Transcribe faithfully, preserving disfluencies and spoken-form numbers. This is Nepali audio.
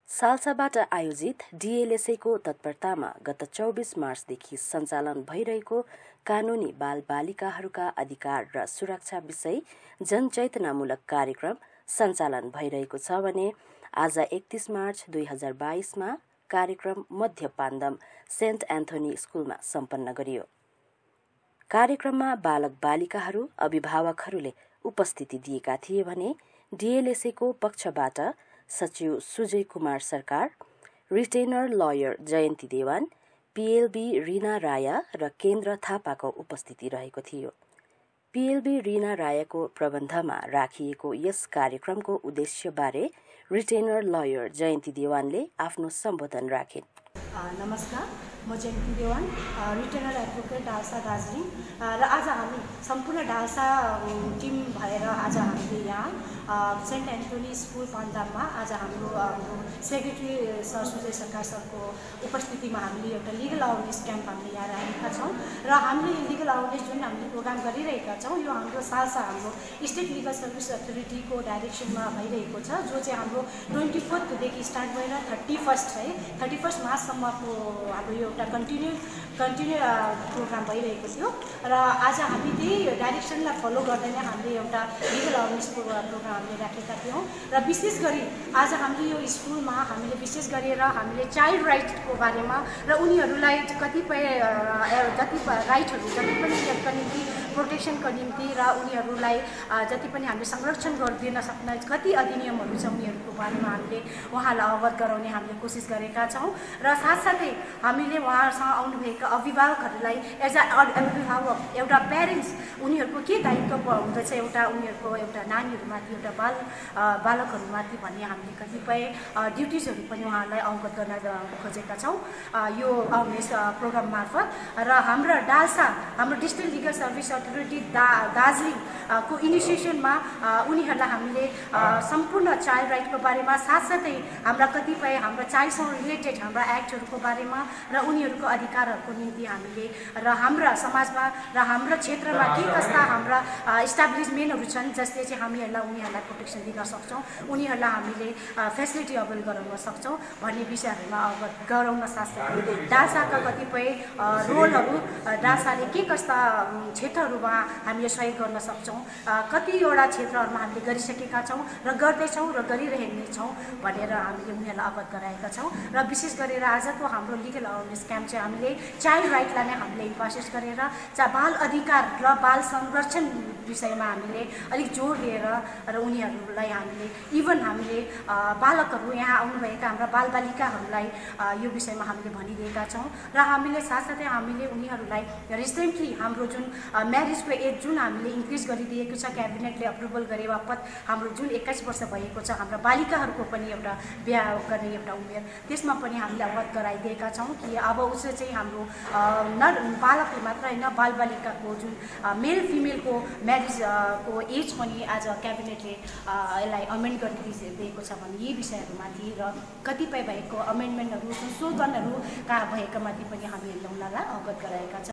सालसाबाट आयोजित डीएलएसएको तत्परतामा गत चौबीस मार्चदेखि सञ्चालन भइरहेको कानूनी बाल बालिकाहरूका अधिकार र सुरक्षा विषय जनचेतनामूलक कार्यक्रम सञ्चालन भइरहेको छ भने आज एकतीस मार्च दुई हजार बाइसमा कार्यक्रम मध्य पाण्डम सेन्ट एन्थोनी स्कुलमा सम्पन्न गरियो। कार्यक्रममा बालक बालिकाहरू अभिभावकहरूले उपस्थिति दिएका थिए भने डीएलएसएको पक्षबाट सचिव Sujay Kumar Sarkar, retainer lawyer Jayanti Dewan, PLV Reena Raya र केन्द्र थापाको उपस्थिति रहेको थियो। पीएलबी रीना रायाको प्रबन्धमा राखिएको यस कार्यक्रमको उद्देश्यबारे रिटेनर लयर जयन्ती देवानले आफ्नो सम्बोधन राखे। नमस्कार, म Jayanti Dewan, retainer advocate DLSA Darjeeling र आज हामी सम्पूर्ण डालसा टिम भएर आज हामीले यहाँ सेन्ट एन्थोनी स्कुल पाण्डममा आज हाम्रो सेक्रेटरी सर सुजय सरकार सरको उपस्थितिमा हामीले एउटा लिगल अवेरनेस क्याम्प हामीले यहाँ राखेका छौँ र हामीले लिगल अवेरनेस जुन हामीले प्रोग्राम गरिरहेका छौँ यो हाम्रो सालसा हाम्रो स्टेट लिगल सर्भिस अथोरिटीको डाइरेक्सनमा भइरहेको छ, जो चाहिँ हाम्रो ट्वेन्टी फोर्थदेखि स्टार्ट भएर थर्टी फर्स्ट है थर्टी फर्स्ट मार्चसम्मको हाम्रो यो एउटा कन्टिन्यू कन्टिन्यू प्रोग्राम भइरहेको थियो र आज हामी त्यही डाइरेक्सनलाई फलो गर्दै नै हामीले एउटा लिगल अवेरनेस प्रोग्राम हामीले राखेका थियौँ र विशेष गरी आज हामीले यो स्कुलमा हामीले विशेष गरेर हामीले चाइल्ड राइट्सको बारेमा र उनीहरूलाई कतिपय कतिपय राइटहरू जति पनि यसका निम्ति प्रोटेक्सनको निम्ति र उनीहरूलाई जति पनि हामीले संरक्षण गरिदिन सक्ने कति अधिनियमहरू छ उनीहरूको बारेमा हामीले उहाँलाई अवगत गराउने हामीले कोसिस गरेका छौँ र साथसाथै हामीले उहाँसँग आउनुभएका अभिभावकहरूलाई एज अ अभिभावक एउटा प्यारेन्ट्स उनीहरूको के दायित्व हुँदछ एउटा उनीहरूको एउटा नानीहरूमाथि एउटा बाल बालकहरूमाथि भन्ने हामीले कतिपय ड्युटिजहरू पनि उहाँहरूलाई अवगत गर्न खोजेका छौँ यो अवेरनेस प्रोग्राम मार्फत र हाम्रो डालसा हाम्रो डिस्ट्रिक्ट लिगल सर्भिस अथोरिटी दा दार्जिलिङको इनिसिएसनमा उनीहरूलाई हामीले सम्पूर्ण चाइल्ड राइटको बारेमा साथसाथै हाम्रा कतिपय हाम्रा चाइल्डसँग रिलेटेड हाम्रा एक्टहरूको बारेमा र उनीहरूको अधिकारहरूको निम्ति हामीले र हाम्रा समाजमा र हाम्रो क्षेत्रमा के कस्ता हाम्रा इस्टाब्लिसमेन्टहरू छन् जसले चाहिँ हामीहरूलाई उनीहरूलाई प्रोटेक्सन दिन सक्छौँ, उनीहरूलाई हामीले फेसिलिटी अवेल गराउन सक्छौँ भन्ने विषयहरूमा अवगत गराउन साथसाथै डालसाका कतिपय रोलहरू डालसाले के कस्ता क्षेत्रहरूमा हामीले सहयोग गर्न सक्छौँ, कतिवटा क्षेत्रहरूमा हामीले गरिसकेका छौँ र गर्दैछौँ र गरिरहेका छौँ भनेर हामीले उनीहरूलाई अवगत गराएका छौँ र विशेष गरेर आजको हाम्रो लिगल अवेरनेस क्याम्प चाहिँ हामीले चाइल्ड राइटलाई नै हामीले इम्फासिस गरेर चाहिँ बाल अधिकार र बाल संरक्षण विषयमा हामीले अलिक जोड दिएर र उनीहरूलाई हामीले इभन हामीले बालकहरू यहाँ आउनुभएका हाम्रा बालबालिकाहरूलाई यो विषयमा हामीले भनिदिएका छौँ र हामीले साथसाथै हामीले उनीहरूलाई रिसेन्टली हाम्रो जुन म्यारिजको एज जुन हामीले इन्क्रिज गरिदिएको छ, क्याबिनेटले अप्रुभल गरे बापत हाम्रो जुन एक्काइस वर्ष भएको छ हाम्रा बालिकाहरूको पनि एउटा बिहा गर्ने एउटा उमेर, त्यसमा पनि हामीले अवगत गराइदिएका छौँ कि अब उसले चाहिँ हाम्रो न बालकले मात्र होइन बालबालिकाको जुन मेल फिमेलको म्यारिजको एज पनि आज क्याबिनेटले यसलाई अमेन्ड गरिदिएको छ भने यी विषयहरूमाथि र कतिपय भएको अमेन्डमेन्टहरू संशोधनहरू कहाँ भएका माथि पनि हामीहरूले उनीहरूलाई अवगत गराएका छौँ।